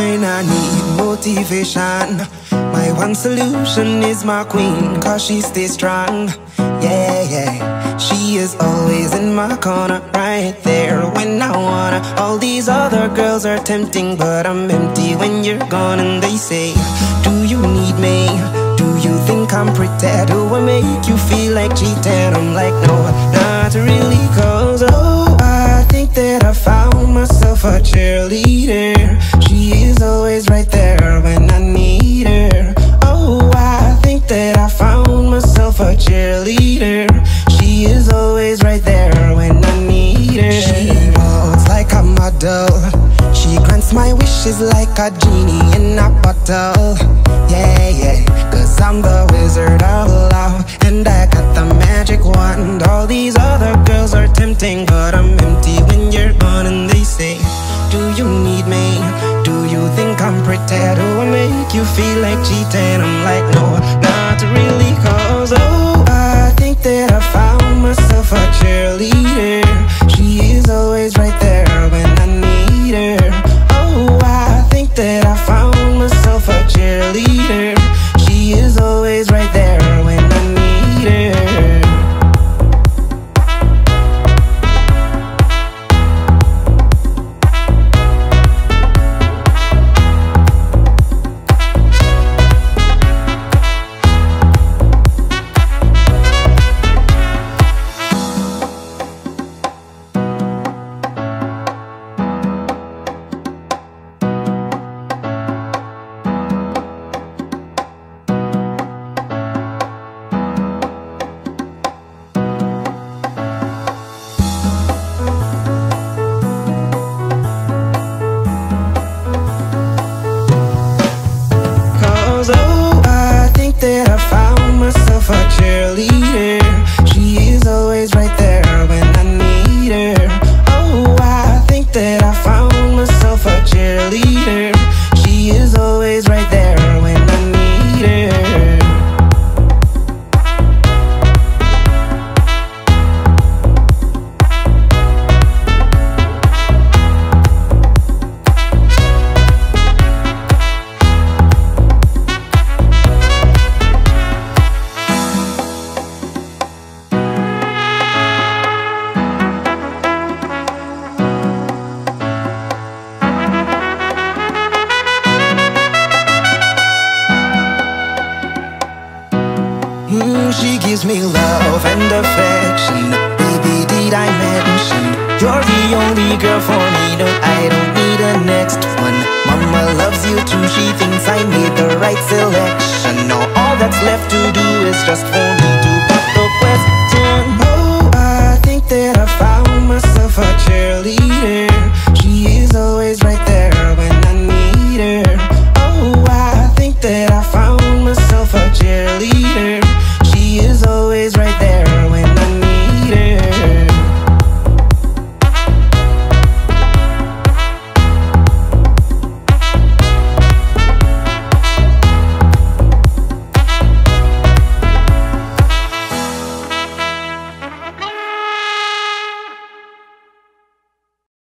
When I need motivation, my one solution is my queen, cause she stays strong. Yeah, yeah, she is always in my corner, right there when I wanna. All these other girls are tempting, but I'm empty when you're gone. And they say, do you need me? Do you think I'm pretty? Do I make you feel like cheating? I'm like, no, not really, cause oh, I think that I found myself a cheerleader. She is always right there when I need her. Oh, I think that I found myself a cheerleader. She is always right there when I need her. She walks like a model. She grants my wishes like a genie in a bottle. Yeah, yeah, cause I'm the wizard of love, and I got the magic wand. All these other girls are tempting, but I'm empty when you're gone. And they say, do you need me? Do you think I'm pretty? Do I make you feel like cheating? I'm like, no, not really, cause oh, I think that I found myself a cheerleader. She is always right there when I need her. Oh, I think that I found myself a cheerleader. She is always right there when I need her. Oh, I think that I found myself a cheerleader. She is always right there when I need her. Oh, I think that I found myself a cheerleader. She is always right there when I need her. She gives me love and affection. Baby, did I mention you're the only girl for me? No, I don't need a next one. Mama loves you too. She thinks I made the right selection. Now all that's left to do is just for me to pop the question. Oh, I think that I found myself a cheerleader.